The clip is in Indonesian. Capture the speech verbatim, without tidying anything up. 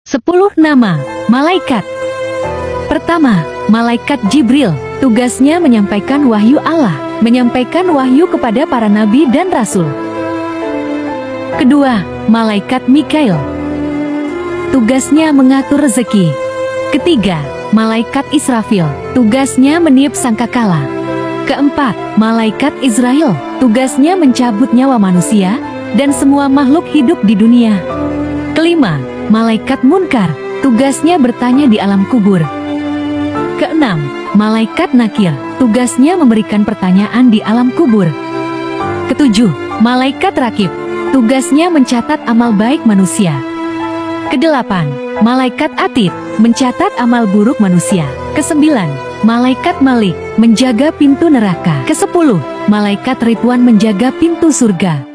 Sepuluh nama malaikat. Pertama, malaikat Jibril. Tugasnya menyampaikan wahyu Allah, menyampaikan wahyu kepada para nabi dan rasul. Kedua, malaikat Mikail. Tugasnya mengatur rezeki. Ketiga, malaikat Israfil. Tugasnya meniup sangkakala. Keempat, malaikat Israel. Tugasnya mencabut nyawa manusia dan semua makhluk hidup di dunia. Kelima, malaikat Munkar. Tugasnya bertanya di alam kubur. Keenam, malaikat Nakir. Tugasnya memberikan pertanyaan di alam kubur. Ketujuh, malaikat Rakib. Tugasnya mencatat amal baik manusia. Kedelapan, malaikat Atid. Mencatat amal buruk manusia. Kesembilan, malaikat Malik. Menjaga pintu neraka. Kesepuluh, malaikat Ridwan menjaga pintu surga.